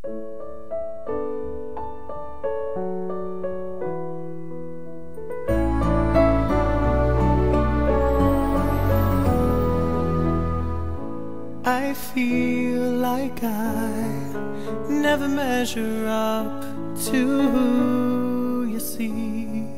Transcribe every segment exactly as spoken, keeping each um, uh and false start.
I feel like I never measure up to who you see.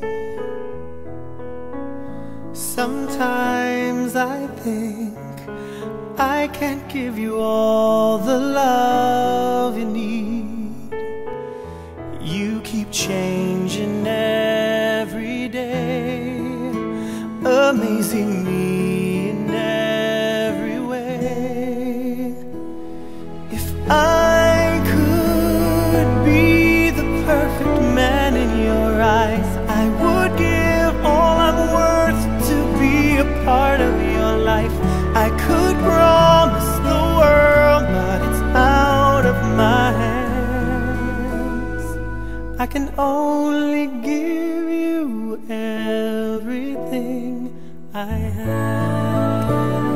Sometimes I think I can't give you all the love you need. You keep changing every day, amazing me in every way. If I could be the perfect man in your eyes, I would give all I'm worth to be a part of your life. I could promise the world, but it's out of my hands. I can only give you everything I have.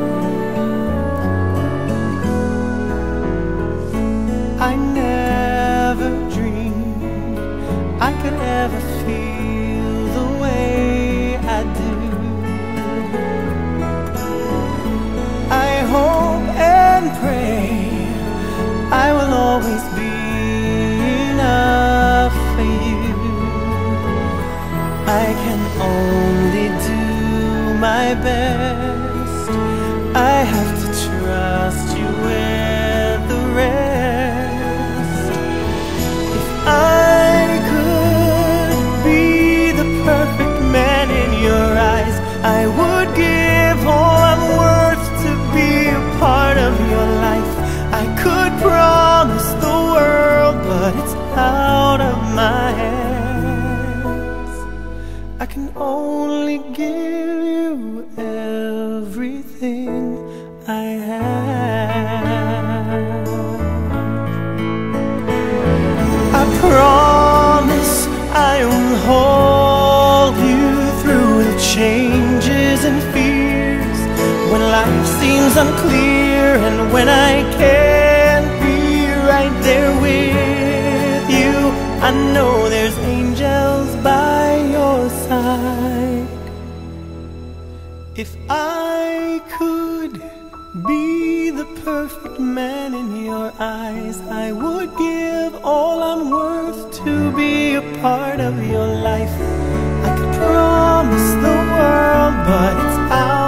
I never dreamed I could ever feel the way I do. I hope and pray I will always be enough for you. I can only do my best. I have to trust you with the rest. If I could be the perfect man in your eyes, I would give all I'm worth to be a part of your life. I could promise the world, but it's out of my hands. I can only give you everything I have. I promise I will hold you through the changes and fears, when life seems unclear and when I can't be right there with you. I know there's angels by your side. If I could be the perfect man in your eyes, I would give all I'm worth to be a part of your life. I could promise the world, but it's out